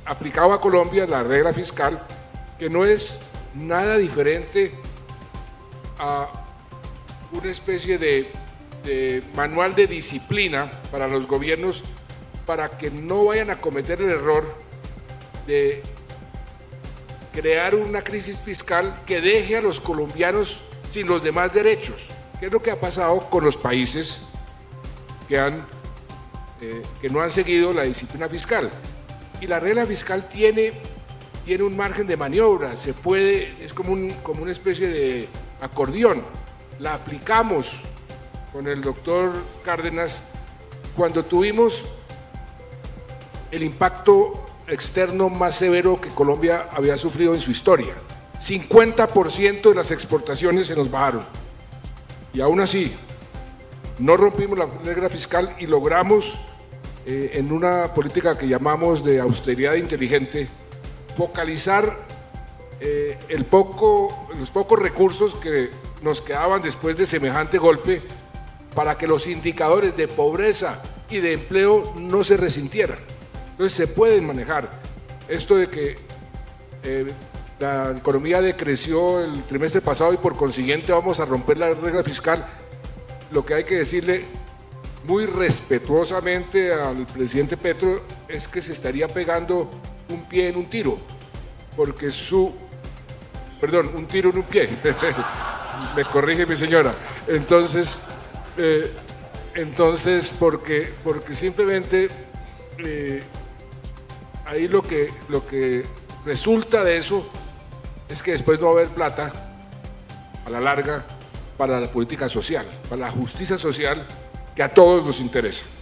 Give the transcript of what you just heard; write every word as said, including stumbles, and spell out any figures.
aplicado a Colombia la regla fiscal, que no es nada diferente a una especie de, de manual de disciplina para los gobiernos para que no vayan a cometer el error de crear una crisis fiscal que deje a los colombianos sin los demás derechos, que es lo que ha pasado con los países que, han, eh, que no han seguido la disciplina fiscal. Y la regla fiscal tiene, tiene un margen de maniobra, se puede, es como, un, como una especie de acordeón. La aplicamos con el doctor Cárdenas cuando tuvimos el impacto externo más severo que Colombia había sufrido en su historia. cincuenta por ciento de las exportaciones se nos bajaron. Y aún así, no rompimos la regla fiscal y logramos, eh, en una política que llamamos de austeridad inteligente, focalizar eh, el poco, los pocos recursos que nos quedaban después de semejante golpe para que los indicadores de pobreza y de empleo no se resintieran. Entonces se pueden manejar. Esto de que eh, la economía decreció el trimestre pasado y por consiguiente vamos a romper la regla fiscal, lo que hay que decirle muy respetuosamente al presidente Petro es que se estaría pegando un pie en un tiro, porque su, perdón, un tiro en un pie, me corrige mi señora, entonces, eh, entonces porque, porque simplemente eh, ahí lo que, lo que resulta de eso es que después no va a haber plata a la larga para la política social, para la justicia social que a todos nos interesa.